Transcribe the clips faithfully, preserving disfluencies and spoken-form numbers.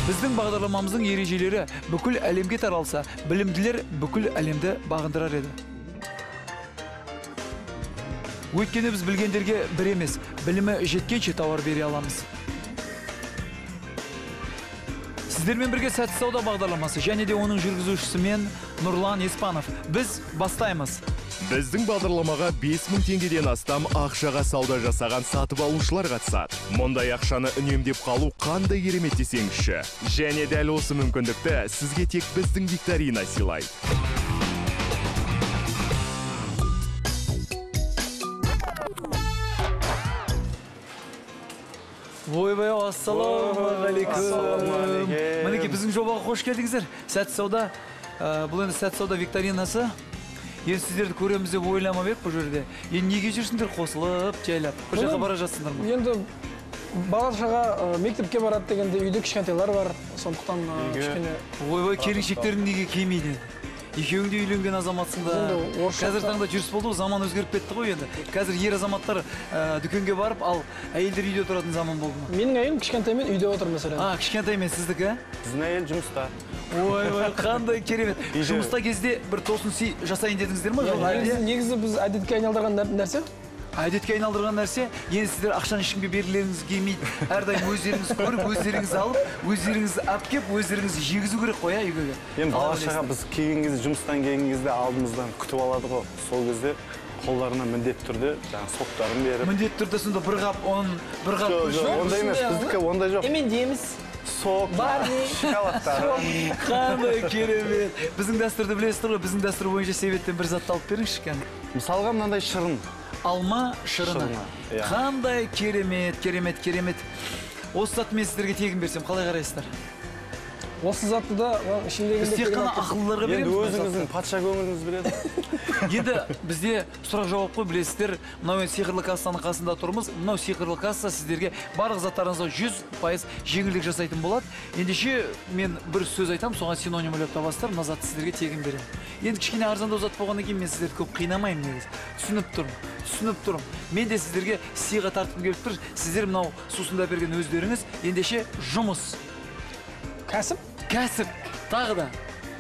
Біздің бағдарламамыздың ережелері бүкіл әлемге таралса, білімділер бүкіл әлемді бағындырар еді. Өйткені біз білгендерге бір емес, білімі жеткенше тауар бере аламыз. Сіздермен бірге сәтті сауда бағдарламасы және де оның жүргізушісі мен Нұрлан Еспанов. Біз бастаймыз. Біздің бағдарламаға бес мың теңгеден астам ақшаға сауда жасаған сатып алушылар қатысады. Мұндай ақшаны үнемдеп қалу қандай керемет десеңізші. Және дәл осы мүмкіндікті сізге тек біздің викторина сыйлайды. Ойбай, ассалаумағалейкум. Мінеке, біздің жобаға қош келдіңіздер. Сәтті сауда, бұл енді сәтті сауда викторинасы. Енді сіздерді көреміз деп ойламап ек бұл жерде. Енді неге жүрсіңдер қосылып, жайлап? Бір жаққа бара жатсыңдар ма? Енді бала-шаға мектепке барады дегенде үйде кішкентайлар бар. Сондықтан кішкене... Ойбай, келіншектерің неге келмейді? Екеуің де үйленген азаматсыңдар. Қазір таңда жүріс болды, заман өзгеріп кетті ғой енді. Қазір ер азаматтар дүкенге барып, ал әйелдер үйде отыратын заман болды ма? Менің әйелім кішкентаймен үйде отыр мәселен. А, кішкентаймен сіздікі? Біздің әйел жұмыста. Ой-ой, қандай керемет. Жұмыста кезде бір тосын сый жасайын дедіңіздер ма? Негізі біз әдетке айналдырған нәрсе. Әдетке айналдырған нәрсе, енді сіздер ақшаны ешкімге берілеріңіз келмейді. Әрдайым өздеріңіз көріп, өздеріңіз алып, өздеріңіз әпкеп, өздеріңіз жегізу керек қой, үйге. Енді бала-шаға біз келген кезде, жұмыстан келген кезде алдымыздан күтіп алады ғой. Сол кезде қолдарына міндетті түрде соқтарын беріп. Міндетті түрде сонда бір қап ұн, бір қап көш. Ондай емес, біздікі ондай жоқ. Емен дейміз. Сок, шоколадтар. Қандай керемет. Біздің дәстүрді білесіздер ғой, біздің дәстүр бойынша себеттен бір затты алып беріңізші кәне. Мысалға мынандай шырын. Алма шырыны. Қандай керемет, керемет, керемет. Осы затты мен сіздерге тегін берсем, қалай қарайсыздар? Осы затты да ішіндегінде... Біз тек қана ақылыларға береміз. Енді өзіңіздің патша көңіліңіз біледі. Енді бізде сұрақ жауап қой, білесіздер, мынау сиқырлы кассаның қасында тұрмыз. Мынау сиқырлы касса сіздерге барлық заттарыңызға жүз пайыз жеңілдік жасайтын болады. Ендеше мен бір сөз айтам, соған синоним ойлап табасыздар, мына затты сіздерге тегін беремін. Енді кішкене арзандау зат болғаннан кейін мен сіздерді көп қинамаймын негізі. Түсініп тұрмын. Түсініп тұрмын. Мен де сіздерге сыйға тартқым келіп тұр. Сіздер мынау сусында берген өздеріңіз, ендеше жұмыс. Кәсіп? Кәсіп. Тағы да.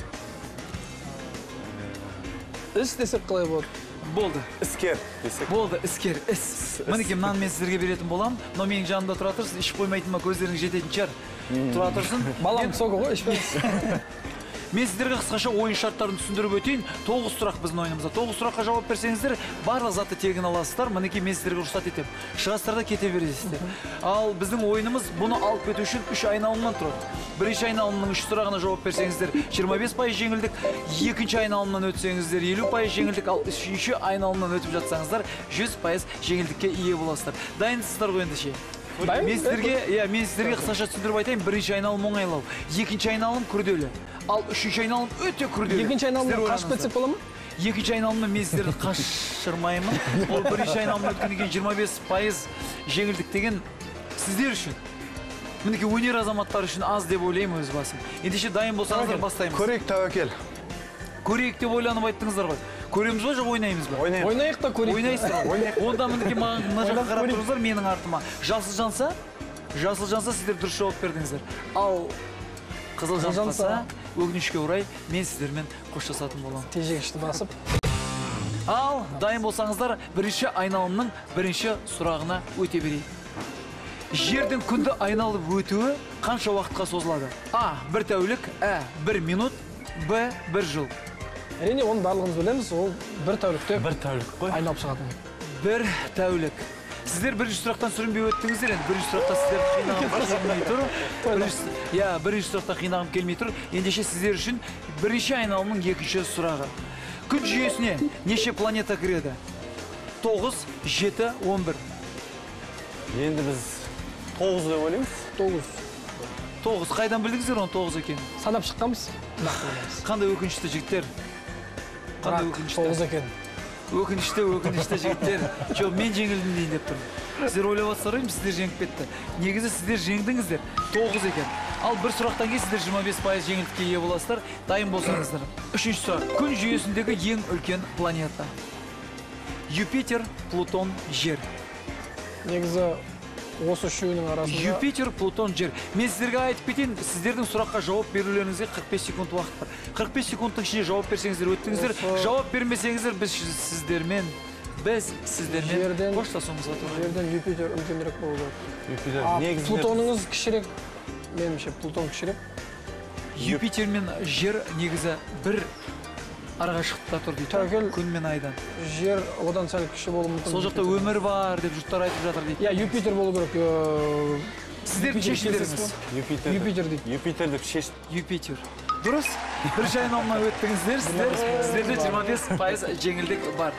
Іс десек қалай болады? Болды. Іскер десек. Болды, іскер, іс. Мінеке, мынаны мен сіздерге беретін болам. Но менің жанымда тұра тұрсыз, ішіп қоймайтын ма көздеріңіз жететін шығар. Тұра тұрсын. Балам соғы ғой, ішпеңіз. Мен сіздерге қысқаша ойын шарттарын түсіндіріп өтейін. тоғыз сұрақ біздің ойынымызда. тоғыз сұраққа жауап берсеңіздер, барлық затты тегін аласыздар. Мінеке, мен сіздерге рұқсат етемін. Шығасыздар да кете бересіздер. Ал біздің ойынымыз бұны алып кету үшін үш айналымнан тұрады. Бірінші айналымның үш сұрағына жауап берсеңіздер, жиырма бес пайыз жеңілдік. Екінші айналымнан өтсеңіздер, елу пайыз жеңілдік. Ал үшінші айналымнан өтіп жатсаңыздар, жүз пайыз жеңілдікке ие боласыздар. Дайынсыздар ғой ендеше? Мен сіздерге, иә, мен сіздерге қысқаша түсіндіріп айтайын. Бірінші айналым оңайлау, екінші айналым күрделі. Ал үшінші айналым өте күрделі. Екінші айналымды қашып кетсек бола ма? Екінші айналымды мен сіздерді қашырмаймын. Ол бірінші айналымды өткеннен кейін жиырма бес пайыз жеңілдік деген сіздер үшін. Мінеке, өнер азаматтары үшін аз деп ойлаймын өз басым. Ендеше дайын болсаңыздар бастаймыз. Көрейік, тәуекел. Көрейік деп ойланып айттыңыздар ғой. Көреміз ба, жоқ ойнаймыз ба? Ойнайық та көрейік. Ойнайсыздар ғой. Онда мінеке маған мына жаққа қарап тұрыңыздар, менің артыма. Жасыл жанса, жасыл жанса сіздер дұрыс жауап бердіңіздер. Ал қызыл жанса, өкінішке орай мен сіздермен қоштасатын боламын. Тежегішті басып. Ал дайын болсаңыздар, бірінші айналымның бірінші сұрағына өте берейік. Жердің күнді айналып өтуі қанша уақытқа созылады? А. бір тәулік, Ә. бір минут, Б. бір жыл. Әрине, оның барлығымыз білеміз, ол бір тәулікте бір тәулік қой. Айналып шығатын. Бір тәулік. Сіздер бірінші сұрақтан сүрінбей өттіңіздер, енді бірінші сұрақта сіздер қинағым келмей тұр. Иә, бірінші сұрақта қинағым келмей тұр. Ендеше сіздер үшін бірінші айналымның екінші сұрағы. Күн жүйесіне неше планета кіреді? тоғыз, жеті, он бір. Енді біз тоғыз деп ойлаймыз. тоғыз. тоғыз. Қайдан білдіңіздер оны тоғыз екен? Санап шыққанбыз. Қандай өкінішті жігіттер? Қандай өкінішті? тоғыз екен. Өкінішті, өкінішті жігіттер. Жоқ, мен жеңілдім дейін деп тұрмын. Сіздер ойлап отырсыздар ғой, сіздер жеңіп кетті. Негізі сіздер жеңдіңіздер. тоғыз екен. Ал бір сұрақтан кейін сіздер жиырма бес пайыз жеңілдікке ие боласыздар. Дайын болсаңыздар. Үшінші сұрақ. Күн жүйесіндегі ең үлкен планета. Юпитер, Плутон, Жер. Негізі осы үшеуінің арасында Юпитер, Плутон, жер. Мен сіздерге айтып кетейін, сіздердің сұраққа жауап берулеріңізге қырық бес секунд уақыт бар. қырық бес секундтың ішінде жауап берсеңіздер өттіңіздер, жауап бермесеңіздер біз сіздермен біз сіздермен қоштасуымызға тура. Жерден Юпитер үлкенірек болу керек. Юпитер А негізінде Плутоныңыз кішірек. Меніңше Плутон кішірек. Юпитер мен жер негізі бір арақашықтықта тұр дейді. Тәуекел. Күн мен айдан. Жер одан сәл кіші болуы мүмкін. Сол жақта өмір бар деп жұрттар айтып жатыр дейді. Я Юпитер болу керек. э, Сіздердің Юпитер шешімдеріңіз. келесіз бе? Юпитер. Юпитер дейді. Юпитер деп шеш. Юпитер. Дұрыс. Бірінші айналымнан өттіңіздер. Сіздер сіздерде жиырма бес пайыз жеңілдік бар.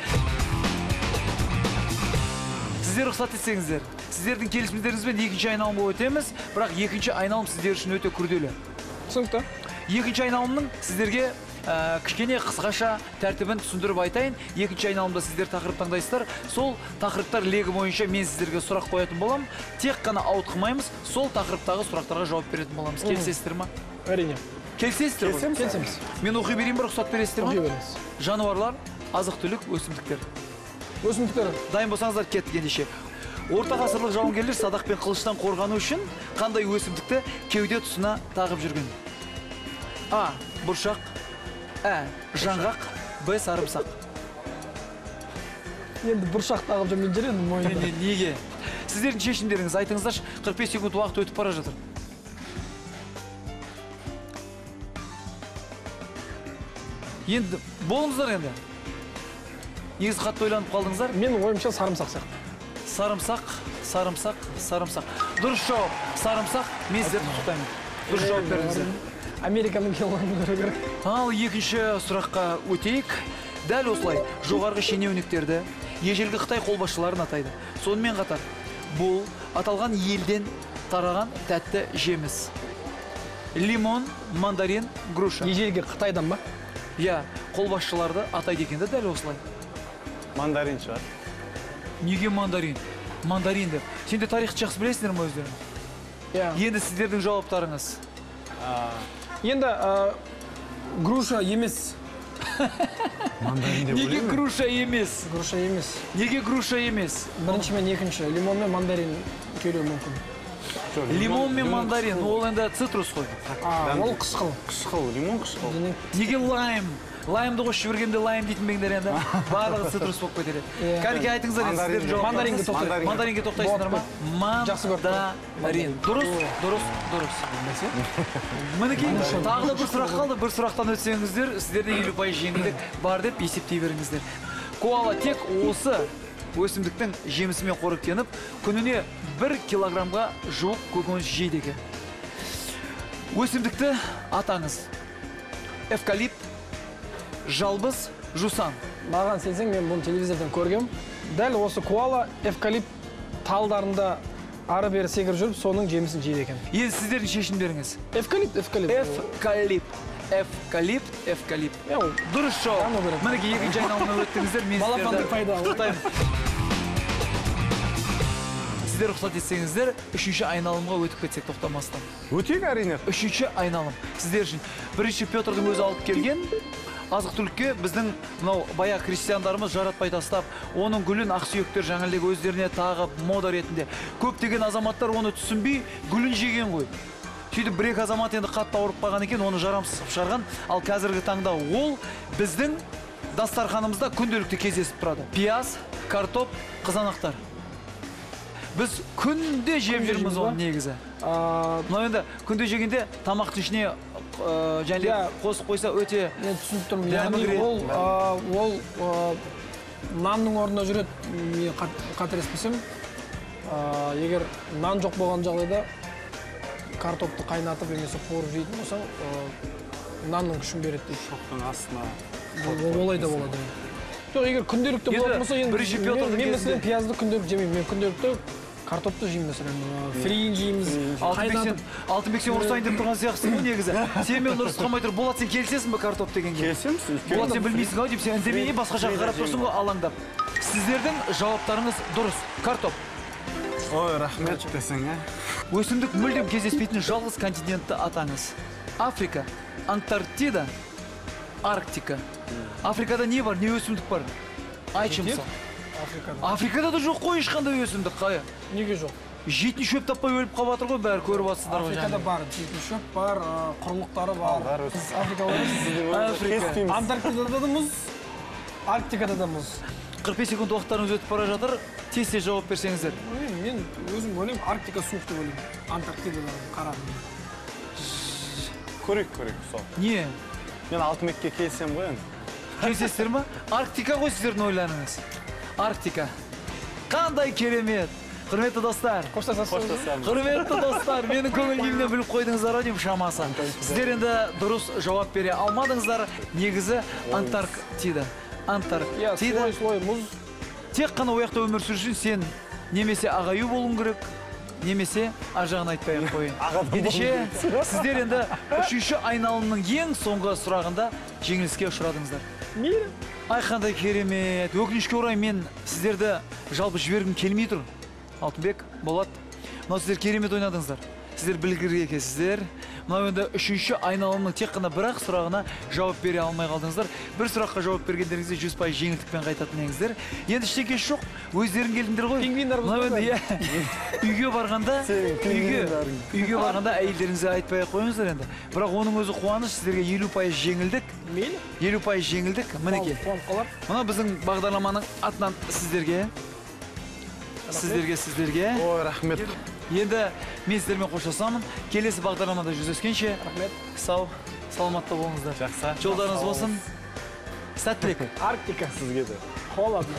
Сіздер рұқсат етсеңіздер, сіздердің келісімдеріңізбен екінші айналымға өтеміз, бірақ екінші айналым сіздер үшін өте күрделі. Түсінікті. Екінші айналымның сіздерге ә, кішкене қысқаша тәртібін түсіндіріп айтайын. Екінші айналымда сіздер тақырып таңдайсыздар. Сол тақырыптар легі бойынша мен сіздерге сұрақ қоятын боламын. Тек қана ауытқымаймыз, сол тақырыптағы сұрақтарға жауап беретін боламыз. Келісесіздер ма? Әрине. Келісесіздер ма? Келісеміз. Мен оқи берейін ба, рұқсат бересіздер ма? Оқи беріңіз. Жануарлар, азық-түлік, өсімдіктер. Өсімдіктер. Дайын болсаңыздар кеттік ендеше. Орта ғасырлық жауынгерлер садақ пен қылыштан қорғану үшін қандай өсімдікті кеуде тұсына тағып жүрген? А. Бұршақ. Ә. Жаңғақ. Б. Сарымсақ. Енді бұршақ тағып жүрмейін жүр енді мойнына. Не- Неге? Сіздердің шешімдеріңіз айтыңыздаршы, қырық бес секунд уақыт өтіп бара жатыр. Енді болыңыздар енді. Негізі қатты ойланып қалдыңыздар. Менің ойымша сарымсақ сияқты. Сарымсақ, сарымсақ, сарымсақ. Дұрыс жауап. Сарымсақ. Мен сіздерді құттықтаймын. Дұрыс жауап бердіңіздер. Американың келуін көру керек. Ал екінші сұраққа өтейік. Дәл осылай жоғарғы шенеуніктерді ежелгі Қытай қолбасшыларын атайды. Сонымен қатар бұл аталған елден тараған тәтті жеміс. Лимон, мандарин, груша. Ежелгі Қытайдан ба? Я, қолбасшыларды атайды екенді дәл осылай. Мандарин шығар. Неге мандарин? Мандарин деп. Сенде тарихты жақсы білесіңдер ме өздерің? Иә. Енді сіздердің жауаптарыңыз. Енді ә, груша емес. Мандарин деп Неге груша емес? Груша емес. Неге груша емес? Бірінші мен екінші. Лимон мен мандарин келуі мүмкін. Лимон мен мандарин, ол енді цитрус қой. А, ол қышқыл. Қышқыл, лимон қышқыл. Неге лайм? Лаймды қосып жібергенде лайм дейтін беңдер енді. Барлығы цитрус болып кетеді. Кәнеке айтыңыздар енді сіздердің жауаптарыңыз. Мандаринге тоқтайық. Мандаринге тоқтайсыңдар ма? Жақсы көріп Мандарин. Дұрыс, дұрыс, дұрыс. Мінекей, тағы да бір сұрақ қалды. Бір сұрақтан өтсеңіздер, сіздерде елу пайыз жеңілдік бар деп есептей беріңіздер. Коала тек осы өсімдіктің жемісімен қоректеніп, күніне бір килограммға жуық көкөніс жейді екен. Өсімдікті атаңыз. Эвкалипт, жалбыз, жусан. Маған сенсең, мен бұны телевизордан көргем. Дәл осы коала эвкалипт талдарында ары бері секіріп жүріп, соның жемісін жейді екен. Енді сіздердің шешімдеріңіз. Эвкалипт, эвкалипт. Эвкалипт. Эвкалипт, эвкалипт. Дұрыс жауап. Даму керек. Мінекей екінші айналымнан өттіңіздер. Мен Балапанды пайда. құттықтаймын. Сіздер рұқсат етсеңіздер, үшінші айналымға өтіп кетсек тоқтамастан. Өтейік әрине. Үшінші айналым. Сіздер үшін бірінші Петрдің өзі алып келген азық-түлікке біздің мынау бая христиандарымыз жаратпай тастап, оның гүлін ақсүйектер жаңалдегі өздеріне тағып, мода ретінде. Көптеген азаматтар оны түсінбей, гүлін жеген ғой. Сөйтіп бір-екі азамат енді қатты ауырып қалған екен, оны жарамсыз шығарған. Ал қазіргі таңда ол біздің дастарханымызда күнделікті кездесіп тұрады. Пияз, картоп, қызанақтар. Біз күнде жеп жүрміз оны негізі. Мынау енді күнде жегенде тамақтың ішіне және қосып қойса өте мен түсініп тұрмын. Яғни ол ол нанның орнына жүреді. Мен қателеспесем, егер нан жоқ болған жағдайда картопты қайнатып немесе қуырып жейтін болсаң, нанның күшін береді дейді. Шоқтың астына. Олай да болады. Жоқ, егер күнделікті болатын болса, енді мен мәселен пиязды күнделікті жемеймін. Мен күнделікті картопты жеймін мәселен. Фриін жейміз, қайнатып. Алтынбек, сен ұрысайын деп тұрған сияқтысың ғой негізі. Сен мен ұрысып қалмай тұр. Болат, сен келісесің бе картоп дегенге? Келісеміз. Болат, сен білмейсің ау деп сен үндемей басқа жаққа қарап тұрсың ғой алаңдап. Сіздердің жауаптарыңыз дұрыс. Картоп. Ой, рахмет десең, ә? Өсімдік мүлдем кездеспейтін жалғыз континентті атаңыз. Африка, Антарктида, Арктика. Африкада не бар, не өсімдік бар? Айтшы мысал. Африкада. Африкада да жоқ қой ешқандай өсімдік. Қай? Неге жоқ? Жетінші шөп таппай өліп қалып жатыр ғой, бәрі көріп жатсыздар ғой. Африкада бар, жеті шөп бар, құрлықтары бар. Біз Африкада Африка. Антарктидада да мұз, Арктикада да мұз. қырық бес секунд уақыттарыңыз өтіп бара жатыр. Тез-тез жауап берсеңіздер. Мен өзім ойлаймын, Арктика суық деп ойлаймын. Антарктидада қарадым. Көрейік, көрейік, сол. Не? Мен Алтынбекке келсем ғой енді. Келсесіздер ма? Арктика ғой сіздердің ойларыңыз. Арктика. Қандай керемет. Құрметті достар. Қоштасасыз. Құрметті достар, менің көңіл күйімнен біліп қойдыңыздар деймін шамасы. Сіздер енді дұрыс жауап бере алмадыңыздар. Негізі Антарктида. Антарктида. Слой мұз. Тек қана ояқта өмір сүру үшін сен немесе ағаю болуың керек, немесе ар жағын айтпай ақ қойын. Ендеше сіздер енді үшінші айналымның ең соңғы сұрағында жеңіліске ұшырадыңыздар. Мейлі. Ай, қандай керемет. Өкінішке орай мен сіздерді жалпы жібергім келмей тұр. Алтынбек, Болат, мынау сіздер керемет ойнадыңыздар. Сіздер білгірге екенсіздер. Мынау енді үшінші айналымның тек қана бір-ақ сұрағына жауап бере алмай қалдыңыздар. Бір сұраққа жауап бергендеріңізде жүз пайыз жеңілдікпен қайтатын едіңіздер. Енді ештеңе жоқ, өздерің келдіңдер ғой. Пингвиндар Мынау енді үйге барғанда, үйге, үйге барғанда әйелдеріңізге айтпай ақ қойыңыздар енді. Бірақ оның өзі қуаныш, сіздерге елу пайыз жеңілдік. Мейлі. елу пайыз жеңілдік. Мінекей. Мына біздің бағдарламаның атынан сіздерге Сіздерге, сіздерге. Ой, рахмет. Енді мен сіздермен қоштасамын. Келесі бағдарламада жүздескенше. Рахмет. Сау, саламатта болыңыздар. Жақсы. Жолдарыңыз болсын. Сәттілік. Арктика. Сізге де. Холодно.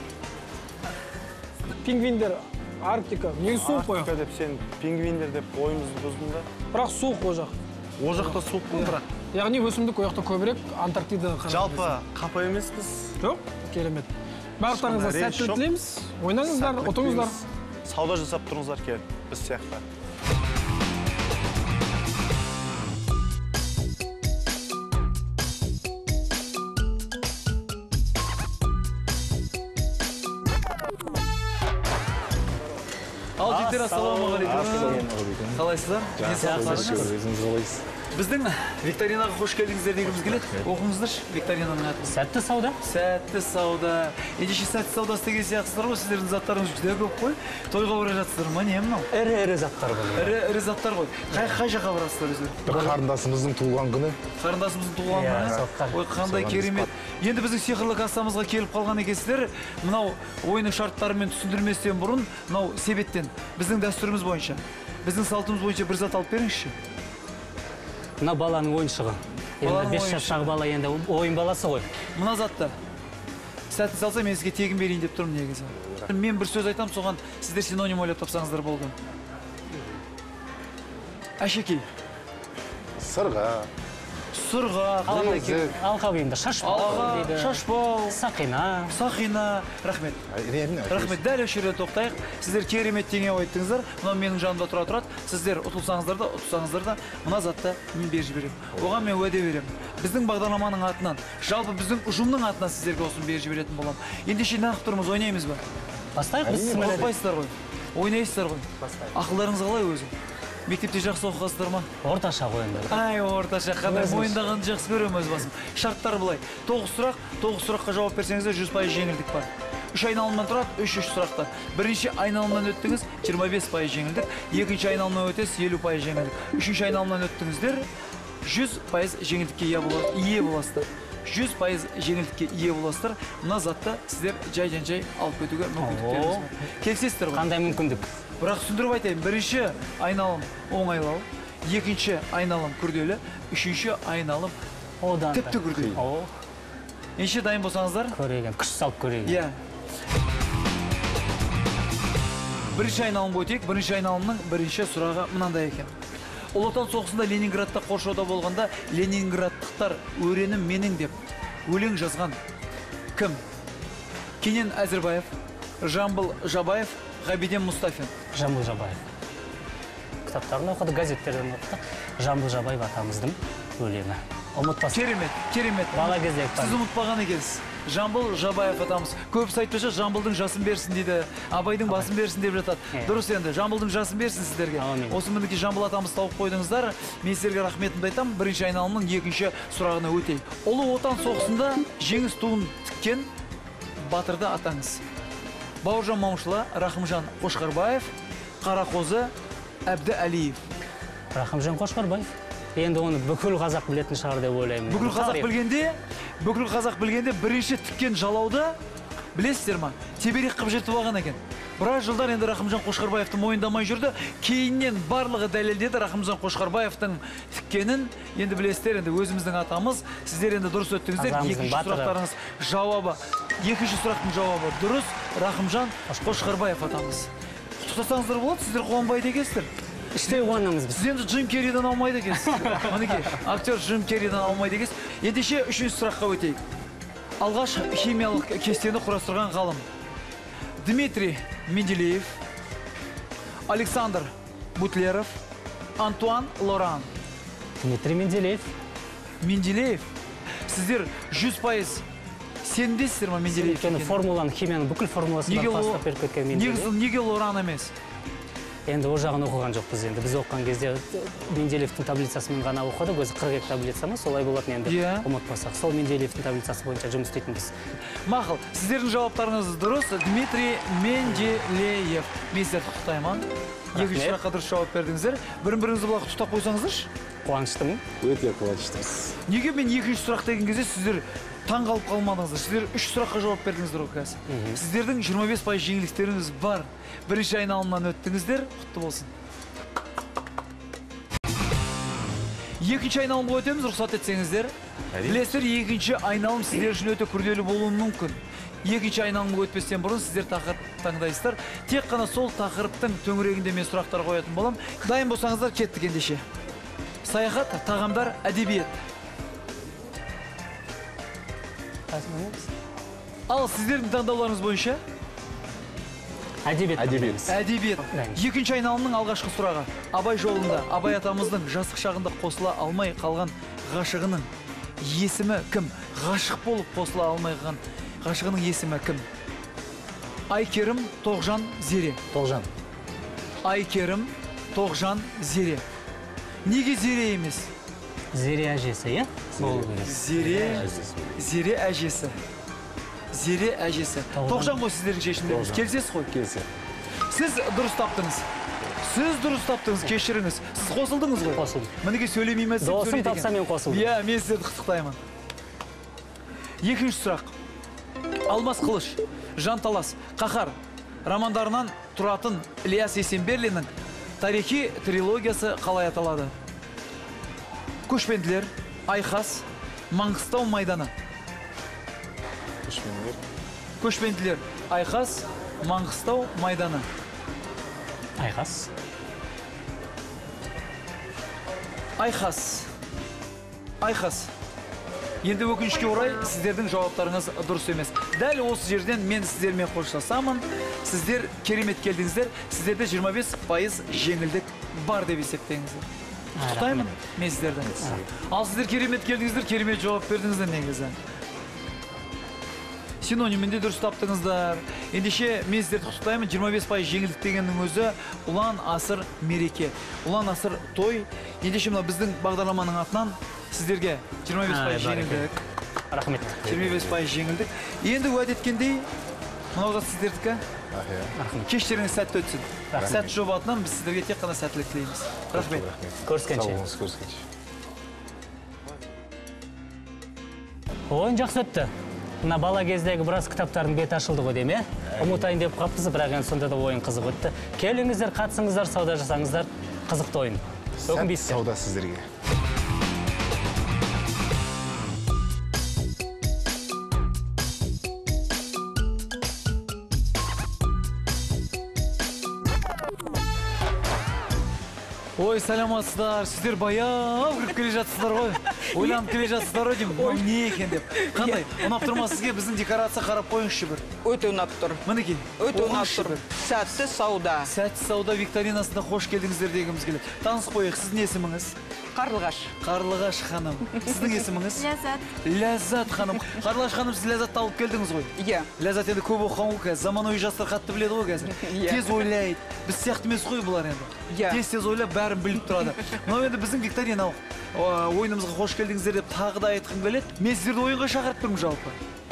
Пингвиндер, Арктика. Неге суық қой? Арктика деп сен пингвиндер деп ойымызды бұздың да. Бірақ суық о жақ. О жақта суық қой бірақ. Яғни өсімдік о жақта көбірек, Антарктидадан қарағанда. Жалпы қапа емеспіз. Жоқ, керемет. Барлықтарыңызға сәттілік тілейміз. Ойнаңыздар, ұтыңыздар. Сауда жасап тұрыңыздар кел, біз сияқты. Ал жігіттер, ассалаумағалейкум. Қалайсыздар? Өзіңіз қалайсыз? Біздің викторинаға қош келдіңіздер дегіміз келеді. Оқыңыздаршы викторинаның атын. Сәтті сауда? Сәтті сауда. Ендеше сәтті саудасы деген сияқтысыздар ғой, сіздердің заттарыңыз жүдә көп қой. Тойға бара жатсыздар ма, не мынау? Ірі-ірі заттар бұл. Ірі-ірі заттар ғой. Қай қай жаққа барасыздар өздері? Қарындасымыздың туылған күні. Қарындасымыздың туылған күні. Ой, қандай керемет. Енді біздің сиқырлы кассамызға келіп қалған екенсіздер. Мынау ойынның шарттарымен түсіндірместен бұрын, мынау себеттен біздің дәстүріміз бойынша, біздің салтымыз бойынша бір зат алып беріңізші. Мына баланың ойыншығы. Енді бес жастағы бала енді ойын баласы ғой. Мына затты сәтін салса мен сізге тегін берейін деп тұрмын негізі. Мен бір сөз айтам, соған сіздер синоним ойлап тапсаңыздар болды. Әшекей. Сырға. Сырға. Алқа бұйымда шашбал дейді. Шашбал. Сақина. Сақина. Рахмет. Рахмет. Дәл осы жерде тоқтайық. Сіздер керемет теңе ойттыңыздар. Мынау менің жанымда тұра тұрады. Сіздер ұтылсаңыздар да, ұтылсаңыздар да, мына затты мен беріп жіберемін. Оған мен уәде беремін. Біздің бағдарламаның атынан, жалпы біздің ұжымның атынан сіздерге осыны беріп жіберетін боламын. Ендеше неғып тұрмыз, ойнаймыз ба? Бастайық біз. Қорықпайсыздар ғой. Ойнайсыздар ғой. Ақылдарыңыз қалай өзі? Мектепте жақсы оқығансыздар ма? Орташа ғой енді. Ай, орташа, қандай мойындағанды жақсы көремін өз басым. Шарттар былай. тоғыз сұрақ, тоғыз сұраққа жауап берсеңіздер жүз пайыз жеңілдік бар. үш айналымнан тұрады, үш үш сұрақтан. Бірінші айналымнан өттіңіз, жиырма бес пайыз жеңілдік. Екінші айналымнан өтесіз, елу пайыз жеңілдік. Үшінші айналымнан өттіңіздер, жүз пайыз жеңілдікке ие боласыздар. жүз пайыз жеңілдікке ие боласыздар. Мына затты сіздер жайдан жай алып кетуге мүмкіндіктеріңіз бар. Келісесіздер ғой? Қандай мүмкіндік? Бірақ түсіндіріп айтайын, бірінші айналым оңайлау, екінші айналым күрделі, үшінші айналым тіпті күрделі. Ендеше дайын болсаңыздар? Көреген, күш салып көреген. Иә. Бірінші айналым өтейік, бірінші айналымның бірінші сұрағы мынандай екен. Ұлы Отан соғысында Ленинградта қоршауда болғанда Ленинградтықтар өренім менің деп өлең жазған кім? Кенен Әзірбаев, Жамбыл Жабаев, Ғабиден Мұстафин. Жамбыл Жабаев. Кітаптарын оқыды, газеттерден оқыды. Жамбыл Жабаев атамыздың өлеңі. Ұмытпасын. Керемет, керемет. Бала кезде. Сіз ұмытпаған екенсіз. Жамбыл Жабаев атамыз. Көбісі айтпаса Жамбылдың жасын берсін дейді, Абайдың басын берсін деп жатады. Дұрыс енді, Жамбылдың жасын берсін сіздерге. Осы мінекей Жамбыл атамыз тауып қойдыңыздар. Мен сіздерге рахметімді айтамын. Бірінші айналымның екінші сұрағына өтейік. Ұлы Отан соғысында жеңіс туын тіккен батырды атаңыз. Бауыржан Момышұлы, Рахымжан Қошқарбаев, Қарақозы Әбдіәлиев. Рахымжан Қошқарбаев. Енді оны бүкіл қазақ білетін шығар деп ойлаймын. Бүкіл қазақ білгенде, бүкіл қазақ білгенде бірінші тіккен жалауды білесіздер ма? Теберек қып жертіп алған екен. Біраз жылдар енді Рахымжан Қошқарбаевты мойындамай жүрді. Кейіннен барлығы дәлелдеді Рахымжан Қошқарбаевтың тіккенін. Енді білесіздер, енді өзіміздің атамыз. Сіздер енді дұрыс өттіңіздер. Екінші сұрақтарыңыз жауабы, екінші сұрақтың жауабы дұрыс. Рахымжан Қошқарбаев атамыз. Құттықтасаңыздар болады, сіздер қуанбайды екенсіздер. Іштей қуанамыз біз. Сіз енді Джим Керриден алмайды екенсіз. Мінекей, актер Джим Керриден алмайды екенсіз. Ендеше үшінші сұраққа өтейік. Алғаш химиялық кестені құрастырған ғалым. Дмитрий Менделеев, Александр Бутлеров, Антуан Лоран. Дмитрий Менделеев. Менделеев. Сіздер жүз пайыз сенімдесіздер ма Менделеев? Өйткені формуланы, химияның бүкіл формуласын бастап беріп кеткен Менделеев. Неге Лоран емес? Енді о жағын оқыған жоқпыз енді. Біз оқыған кезде Менделеевтің таблицасымен ғана оқыдық. Өзі қырық екі таблица ма? Солай болатын енді ұмытпасақ. Сол Менделеевтің таблицасы бойынша жұмыс істейтінбіз. Мақұл, сіздердің жауаптарыңыз дұрыс. Дмитрий Менделеев. Мен сіздерді құттықтаймын. Екінші сұраққа дұрыс жауап бердіңіздер. Бірін-біріңізді былай құттықтап қойсаңыздаршы. Қуаныштымын. Өте қуаныштымыз. Неге мен екінші сұрақ деген кезде сіздер таң қалып қалмадыңыздар? Сіздер үш сұраққа жауап бердіңіздер ғой қазір. Сіздердің жиырма бес пайыз жеңілдіктеріңіз бар. Бірінші айналымнан өттіңіздер, құтты болсын. Екінші айналымға өтеміз, рұқсат етсеңіздер. Білесіздер, екінші айналым сіздер үшін өте күрделі болуы мүмкін. Екінші айналымға өтпестен бұрын сіздер тақырып таңдайсыздар. Тек қана сол тақырыптың төңірегінде мен сұрақтар қоятын болам. Дайын болсаңыздар, кеттік ендеше. Саяхат, тағамдар, әдебиет. Ал сіздердің таңдауларыңыз бойынша? Әдебиет. Әдебиет. Әдебиет. Екінші айналымның алғашқы сұрағы. Абай жолында, Абай атамыздың жастық шағында қосыла алмай қалған ғашығының есімі кім? Ғашық болып қосыла алмай қалған ғашығының есімі кім? Айкерім, Тоғжан, Зере. Тоғжан. Айкерім, Тоғжан, Зере. Неге Зере емес? Зере әжесі, е? Зере, Зере әжесі. Зере әжесі. Тоғжан ғой сіздердің шешімдеріңіз. Келсесіз ғой? Келсе. Сіз дұрыс таптыңыз. Сіз дұрыс таптыңыз, кешіріңіз. Сіз қосылдыңыз ғой? Қосылдым. Мінеге сөйлемейміз. Досым тапса мен қосылдым. Иә, мен сіздерді құттықтаймын. Екінші сұрақ. Алмас Қылыш, Жанталас, Қахар романдарынан тұратын Ілияс Есенберлиннің тарихи трилогиясы қалай аталады? Көшпенділер, Айқас, Маңғыстау майданы. Көшпенділер. Көшпенділер, Айқас, Маңғыстау майданы. Айқас. Айқас. Айқас. Енді өкінішке орай сіздердің жауаптарыңыз дұрыс емес. Дәл осы жерден мен сіздермен қоштасамын. Сіздер керемет келдіңіздер. Сіздерде жиырма бес пайыз жеңілдік бар деп есептеңіздер. Құттықтаймын мен сіздерді. Ал сіздер керемет келдіңіздер, керемет жауап бердіңіздер негізі. Синонимінде дұрыс таптыңыздар. Ендеше мен сіздерді құттықтаймын. жиырма бес пайыз жеңілдік дегеннің өзі ұлан асыр мереке. Ұлан асыр той. Ендеше мына біздің бағдарламаның атынан сіздерге жиырма бес пайыз жеңілдік. Рахмет. жиырма бес пайыз жеңілдік. Енді уәде еткендей, мынау да сіздердікі. Кештеріңіз сәтті өтсін. Сәтті жоба атынан біз сіздерге тек қана сәттілік тілейміз. Рахмет. Көріскенше. Сау болыңыз, көріскенше. Ойын жақсы өтті. Мына бала кездегі біраз кітаптардың беті ашылды ғой дейм, е? Ұмытайын деп қаппыз, бірақ енді сонда да ойын қызық өтті. Келіңіздер, қатысыңыздар, сауда жасаңыздар. Қызықты ойын. Өкінбейсіздер. Сауда сіздерге. Ой, сәлематсыздар, сіздер баяу кіріп келе жатсыздар ғой. Ойланып келе жатсыздар ғой деймін. Ой, не екен деп. Қандай? Ұнап тұрма сізге біздің декорация қарап қойыңызшы бір. Өте ұнап тұр. Мінекей. Өте ұнап тұр. Сәтті сауда. Сәтті сауда викторинасында қош келдіңіздер дегіміз келеді. Таныс қойық, сіздің есіміңіз? Қарлығаш. Қарлығаш ханым. Сіздің есіміңіз? Ләззат. Ләззат ханым. Қарлығаш ханым, сіз Ләззатты алып келдіңіз ғой? Иә. Ләззат енді көп оқыған ғой қазір. Заманауи жастар қатты біледі ғой қазір. Тез ойлайды. Біз сияқты емес қой бұлар енді. Тез-тез ойлап бәрін біліп тұрады. Мынау енді біздің викториналық ойынымызға қош келдіңіздер деп тағы да айтқым келеді. Мен сіздерді ойынға шақырып тұрмын жалпы.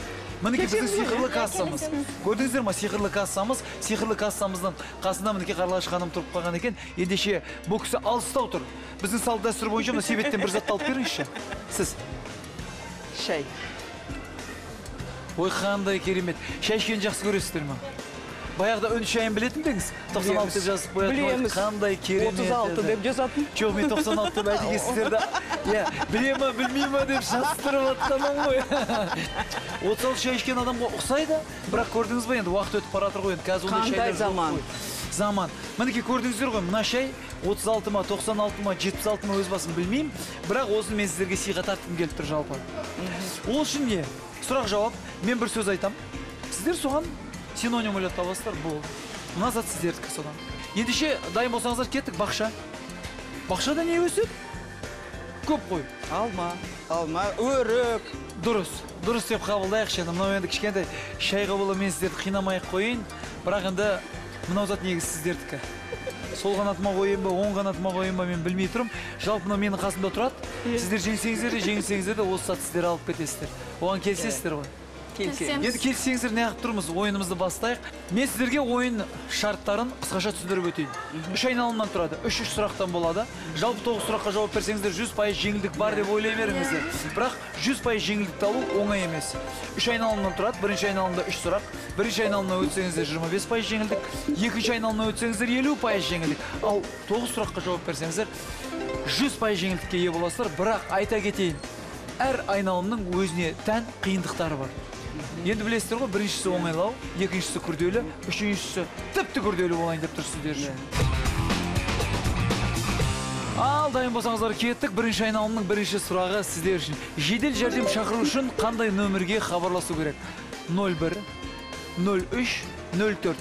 мінекей біздің сиқырлы кассамыз. Көрдіңіздер ма, сиқырлы кассамыз, сиқырлы кассамыздың қасында мінекей Қарлығаш ханым тұрып қалған екен. Ендеше бұл кісі алыстау тұр. Біздің салт дәстүр бойынша мына себеттен бір затты алып беріңізші. Сіз. Шай. Ой, қандай керемет. Шай ішкенді жақсы көресіздер ма? Баяғыда үн шайын білетін беңіз? тоқсан алты деп жазып қоятын. Білеміз. Қандай керемет. отыз алты деп жазатын. Жоқ, мен тоқсан алты деп әдеге сіздерді, иә, біле ма, білмей ма деп жастырып атқаным ғой. отыз алты шай ішкен адамға ұқсайды, бірақ көрдіңіз ба енді уақыт өтіп баратыр ғой енді. Қазір ондай Қандай шайлар жоқ заман? қой. Заман. Мінекей көрдіңіздер ғой, мына шай отыз алты ма, тоқсан алты ма, жетпіс алты ма өз басым білмеймін, бірақ осыны мен сіздерге сыйға тартқым келіп тұр жалпы. Ол үшін не? Сұрақ жауап, мен бір сөз айтам. Сіздер соған синоним ойлап табасыздар, бұл. Мына зат сіздердікі содан. Ендеше дайын болсаңыздар кеттік бақша. Бақшада не өседі? Көп қой. Алма, алма, өрік. Дұрыс, дұрыс деп қабылдайықшы. Мынау енді кішкентай шайға бола мен сіздерді қинамайық қойын, бірақ енді мынау зат негіз сіздердікі. Сол қанатыма қойын ба, оң қанатыма қойын ба, мен білмей тұрмын. Жалпы мынау менің қасымда тұрады. Сіздер жеңсеңіздер де, жеңсеңіздер де осы зат сіздер алып кетесіздер. Оған келсесіздер ғой. Енді келсеңіздер не ақ тұрмыз, ойынымызды бастайық. Мен сіздерге ойын шарттарын қысқаша түсіндіріп өтейін. Үш айналымнан тұрады, үш үш сұрақтан болады. Жалпы тоғыз сұраққа жауап берсеңіздер жүз пайыз жеңілдік бар деп ойлай беріңіздер. Бірақ жүз пайыз жеңілдікті алу оңай емес. Үш айналымнан тұрады, бірінші айналымда үш сұрақ, бірінші айналымна өтсеңіздер жиырма бес пайыз жеңілдік, екінші айналымна өтсеңіздер елу пайыз жеңілдік. Ал тоғыз сұраққа жауап берсеңіздер жүз пайыз жеңілдікке ие боласыздар. Бірақ айта кетейін, әр айналымның өзіне тән қиындықтары бар. Енді білесіздер ғой, біріншісі оңайлау, екіншісі күрделі, үшіншісі тіпті күрделі болайын деп тұрсыздар үшін. Ал дайын болсаңыздар кеттік. Бірінші айналымның бірінші сұрағы сіздер үшін. Жедел жәрдем шақыру үшін қандай нөмірге хабарласу керек? нөл бір, нөл үш, нөл төрт.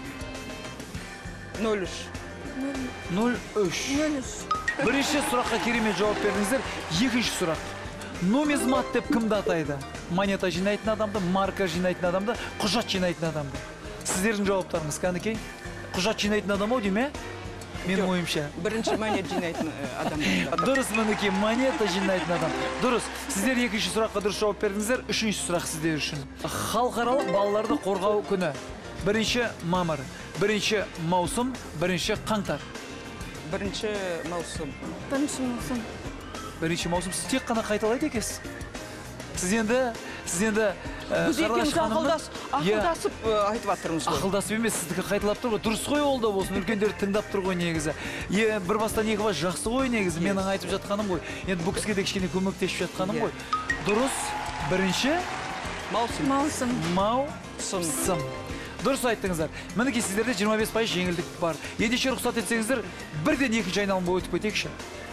нөл үш. нөл үш. Бірінші сұраққа керемет жауап бердіңіздер. Екінші сұрақ. Нумизмат деп кімді атайды? Монета жинайтын адамды, марка жинайтын адамды, құжат жинайтын адамды. Сіздердің жауаптарыңыз кәнекей? Құжат жинайтын адам ау дейме? Менің ойымша. Бірінші монет жинайтын адам. Дұрыс, мінекей, монета жинайтын адам. Дұрыс. Сіздер екінші сұраққа дұрыс жауап бердіңіздер. Үшінші сұрақ сіздер үшін. Халықаралық балаларды қорғау күні. Бірінші мамыр, бірінші маусым, бірінші қаңтар. Бірінші маусым. Бірінші маусым. Бірінші маусым. Сіз тек қана қайталайды екенсіз. Сіз енді, сіз енді біз екеуміз ақылдасып айтып жатырмыз ғой. Ақылдасып емес, сіздікі қайталап тұр ғой. Дұрыс қой ол да болсын, үлкендерді тыңдап тұр ғой негізі. Бір бастан екі бас жақсы ғой негізі, менің айтып жатқаным ғой. Енді бұл кісіге де кішкене көмектесіп жатқаным ғой. Дұрыс, бірінші маусым. Маусым. Маусым. Дұрыс айттыңыздар. Мінекей сіздерде жиырма бес пайыз жеңілдік бар. Ендеше рұқсат етсеңіздер, бірден екінші айналымға өтіп кетейікші.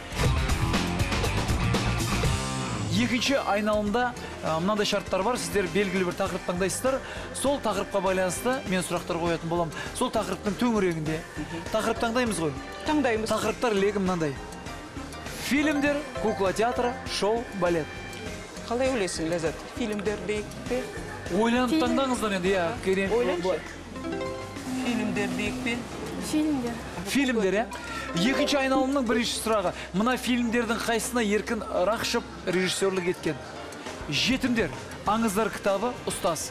Екінші айналымда мынандай шарттар бар. Сіздер белгілі бір тақырып таңдайсыздар. Сол тақырыпқа байланысты мен сұрақтар қоятын боламын. Сол тақырыптың төңірегінде тақырып таңдаймыз ғой. Таңдаймыз. Тақырыптар легі мынандай. Фильмдер, кукла театры, шоу, балет. Қалай ойлайсың, Ләззат? Фильмдер дейік пе? Ойланып таңдаңыздар енді, иә, керемет. Ойланшы. Фильмдер дейік пе? Фильмдер. Фильмдер, иә? Екінші айналымның бірінші сұрағы. Мына фильмдердің қайсына Еркін Рақышев режиссерлік еткен? Жетімдер, аңыздар кітабы, ұстаз.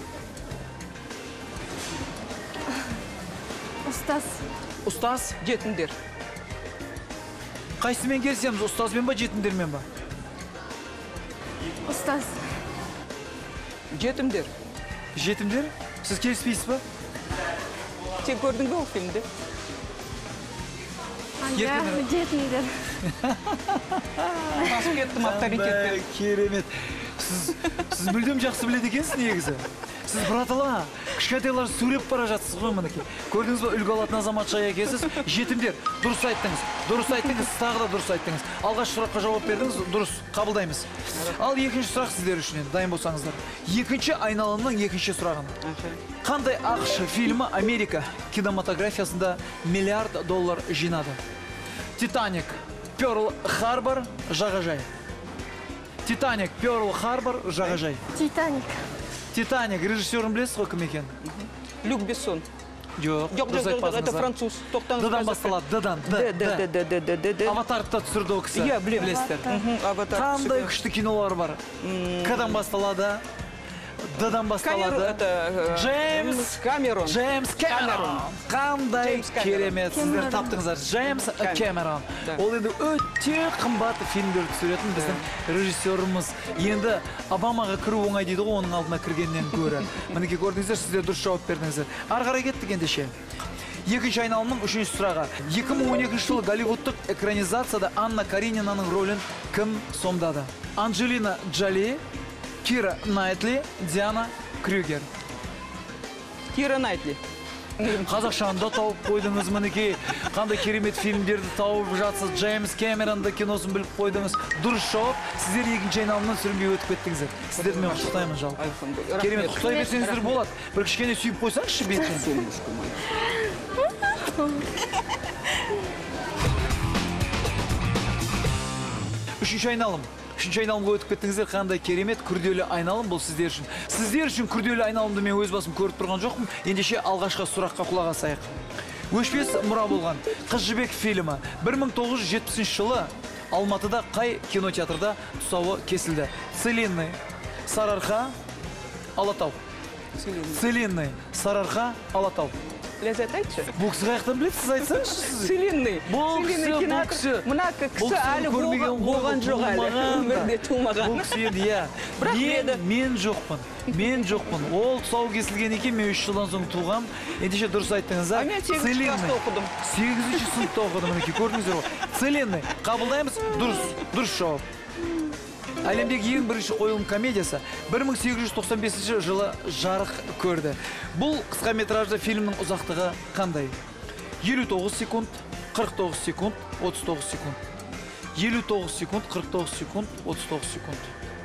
Ұстаз. Ұстаз? Жетімдер. Қайсымен келсеміз, ұстазбен ба, жетімдермен ба? Ұстаз. Жетімдер. Жетімдер? Сіз келіспейсіз ба? Сен көрдің бе ол фильмді? Жетімдер. Тасып кеттім авторитетпен. Керемет. Сіз мүлдем жақсы біледі екенсіз негізі. Сіз братала, кішкентайлар сөйлеп бара жатсыз ғой мінекей. Көрдіңіз бе, үлгі алатын азаматша екенсіз. Жетімдер, дұрыс айттыңыз. Дұрыс айттыңыз, тағы да дұрыс айттыңыз. Алғаш сұраққа жауап бердіңіз, дұрыс, қабылдаймыз. Ал екінші сұрақ сіздер үшін енді, дайын болсаңыздар. Екінші айналымның екінші сұрағын. Қандай ақш фильмі Америка кинематографиясында миллиард доллар жинады? Титаник, Пёрл Харбор, жағажай. Титаник, Пёрл Харбор, жағажай. Титаник. Титаник, режиссерін білесіз ғой кім екен? Люк Бессон. Жоқ, жоқ, жоқ, это француз. Д-дан басталады, Д-дан. Д, Д, Д, Д, Д, Д, Д. Аватарды түсірді ол кісі. Иә, білем. Білесіздер. Аватар. Қандай күшті кинолар бар? К-дан басталады. Д-дан басталады. Джеймс Камерон. Джеймс Кэмерон. Қандай Джеймс Кэмерон. керемет. Сіздер Кэмерон. таптыңыздар. Джеймс Кэмерон. Ол енді өте қымбат фильмдерді түсіретін біздің режиссеріміз. Енді Обамаға кіру оңай дейді ғой, оның алдына кіргеннен гөрі. Мінекей көрдіңіздер, сіздер дұрыс жауап бердіңіздер. Ары қарай кеттік ендеше. Екінші айналымның үшінші сұрағы. екі мың он екінші жылы Голливудтық экранизацияда Анна Каренинаның рөлін кім сомдады? Анджелина Джоли, Кира Найтли, Диана Крюгер. Кира Найтли. Қазақшаны да тауып қойдыңыз, мінекей. Қандай керемет фильмдерді тауып жатсыз. Джеймс Кэмеронды киносын біліп қойдыңыз. Дұрыс жауап. Сіздер екінші айналымнан сүрінбей өтіп кеттіңіздер. Сіздерді мен құттықтаймын жалпы. Керемет, құттай берсеңіздер болады. Bir кішкене сүйіп қойсаңызшы бетінен. Үшінші айналым. Үшінші айналымға өтіп кеттіңіздер, қандай керемет, күрделі айналым бұл сіздер үшін. Сіздер үшін күрделі айналымды мен өз басым көріп тұрған жоқпын. Ендеше алғашқы сұраққа құлақ асайық. Өшпес мұра болған Қыз жібек фильмі бір мың тоғыз жүз жетпісінші жылы Алматыда қай кинотеатрда тұсауы кесілді? Целинный, Сарыарқа, Алатау. Целинный, Сарыарқа, Алатау. Ләззат айтшы. Бұл кісі қаяқтан біледі, сіз айтсаңызшы. Целинный. Бұл кісі, бұл кісі. Мына кісі әлі болған жоқ әлі. Өмірде тумаған. Бұл кісі енді, иә. Мен, мен жоқпын. Мен жоқпын. Ол тұсау кесілген екен, мен үш жылдан соң туғам. Ендеше дұрыс айттыңыз, а? А мен сегізінші класста оқыдым. сегізінші сыныпта оқыдым, мінекей, көрдіңіздер ғой. Целинный. Қабылдаймыз? Дұрыс. Дұрыс жауап. Әлемдегі ең бірінші қойылым комедиясы бір мың сегіз жүз тоқсан бесінші жылы жарық көрді. Бұл қысқа метражды фильмнің ұзақтығы қандай? елу тоғыз секунд, қырық тоғыз секунд, отыз тоғыз секунд. елу тоғыз секунд, қырық тоғыз секунд, отыз тоғыз секунд.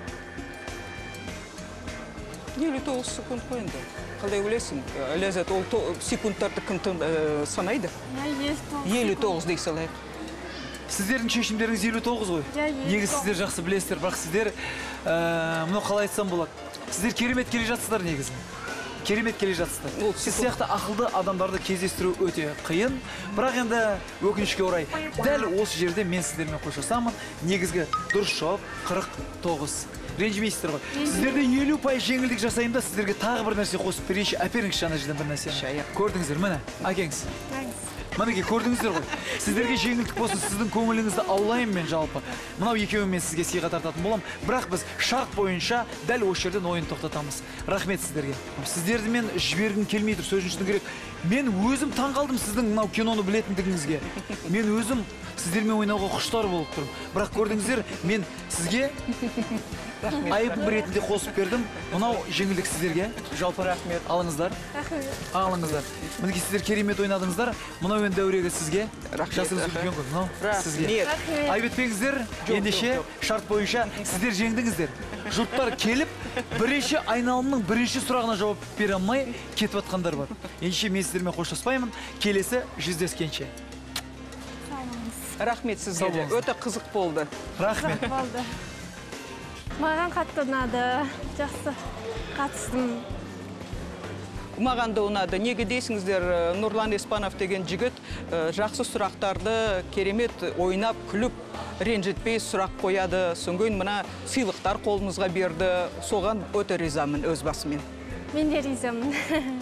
елу тоғыз секунд қойынды. Қалай ойлайсың? Ләззат, ол секундтарды кім санайды? елу тоғыз дей салайық. Сіздердің шешімдеріңіз елу тоғыз ғой. Негізі сіздер жақсы білесіздер, бірақ сіздер, мұны қалай айтсам болады. Сіздер керемет келе жатсыздар негізі. Керемет келе жатсыздар. Сіз сияқты ақылды адамдарды кездестіру өте қиын, бірақ енді өкінішке орай, дәл осы жерде мен сіздермен қоштасамын. Негізгі дұрыс жауап қырық тоғыз. Ренжімейсіздер ғой. Сіздерде елу пайыз жеңілдік жасайын да, сіздерге тағы бір нәрсе қосып берейінші. Әперіңізші ана жерден бір нәрсені. Көрдіңіздер, міне, әкеңіз. Мінекей, көрдіңіздер ғой. Сіздерге жеңілдік болсын, сіздің көңіліңізді аулайын мен жалпы. Мынау екеуін мен сізге сыйға тартатын болам. Бірақ біз шарт бойынша дәл осы жерден ойын тоқтатамыз. Рахмет сіздерге. Сіздерді мен жібергім келмей тұр, сөзіншінің керек. Мен өзім таң қалдым сіздің мынау киноны білетіндігіңізге. Мен өзім сіздермен ойнауға құштар болып тұрмын. Бірақ көрдіңіздер, мен сізге айып ретінде қосып бердім. Мынау жеңілдік сіздерге. Жалпы рахмет. Алыңыздар. Алыңыздар. Мінекей сіздер керемет ойнадыңыздар. Мынау енді дәурегі сізге. Жасыңыз үлкен ғой. Мынау сізге. Айып етпеңіздер. Ендеше шарт бойынша сіздер жеңдіңіздер. Жұрттар келіп, бірінші айналымның бірінші сұрағына жауап бере алмай кетіп жатқандар бар. Ендеше мен сіздермен қоштаспаймын. Келесі жүздескенше. Рахмет сізге де. Өте қызық болды. Рахмет. Болды. Маған қатты ұнады. Жақсы қатыстым. Маған да ұнады. Неге дейсіңіздер, Нұрлан Еспанов деген жігіт жақсы сұрақтарды керемет ойнап, күліп, ренжітпей сұрақ қояды. Соңгүйін мына сыйлықтар қолымызға берді. Соған өте ризамын өз басымен. Мен де ризамын.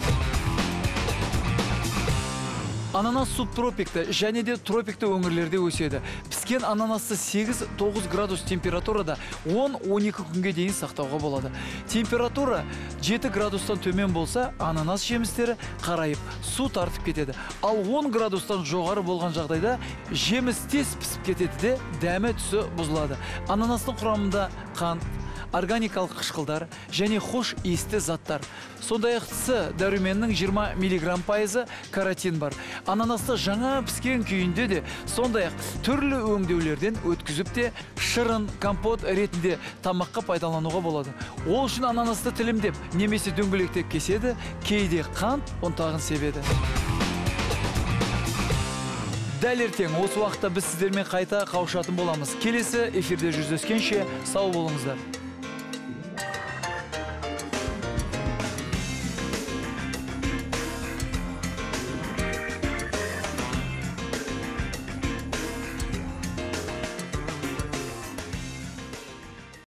Ананас субтропикті және де тропикті өңірлерде өседі. Піскен ананасты сегіз тоғыз градус температурада он он екі күнге дейін сақтауға болады. Температура жеті градустан төмен болса, ананас жемістері қарайып, су тартып кетеді. Ал он градустан жоғары болған жағдайда жеміс тез пісіп кетеді де, дәмі түсі бұзылады. Ананастың құрамында қант, органикалық қышқылдар және хош иісті заттар. Сондай-ақ С дәруменінің жиырма миллиграмм пайызы каротин бар. Ананасты жаңа піскен күйінде де, сондай-ақ түрлі өңдеулерден өткізіп те, шырын, компот ретінде тамаққа пайдалануға болады. Ол үшін ананасты тілімдеп, немесе дөңгелектеп кеседі, кейде қант ұнтағын себеді. Дәл ертең осы уақытта біз сіздермен қайта қауышатын боламыз. Келесі эфирде жүздескенше сау болыңыздар.